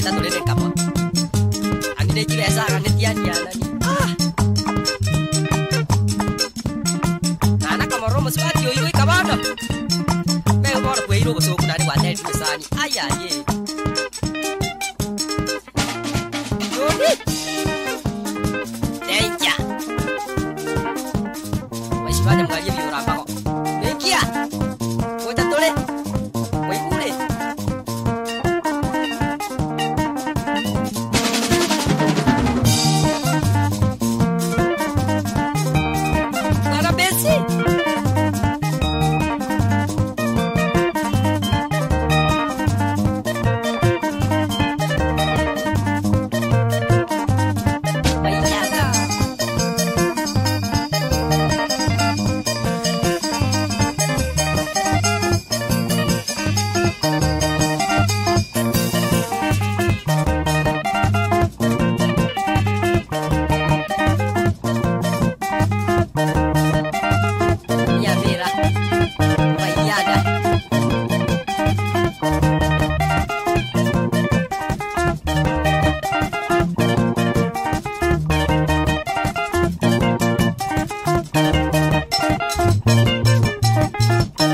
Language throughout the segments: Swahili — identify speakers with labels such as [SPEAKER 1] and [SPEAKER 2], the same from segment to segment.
[SPEAKER 1] kita tuh deh kamu. Angin deh biasa kan tian ya nani. Anak kamu romus pagi yoi kawan. Mau mau gue iru besok nari wadah di sana. Ayah ye. Yoi. Deja. Masih banyak lagi di orang kok. Deja. Gue tak boleh. Gue boleh.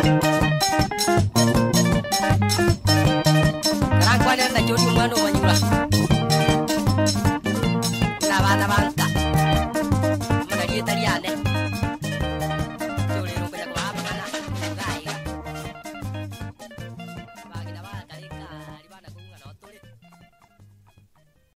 [SPEAKER 1] Jadi mana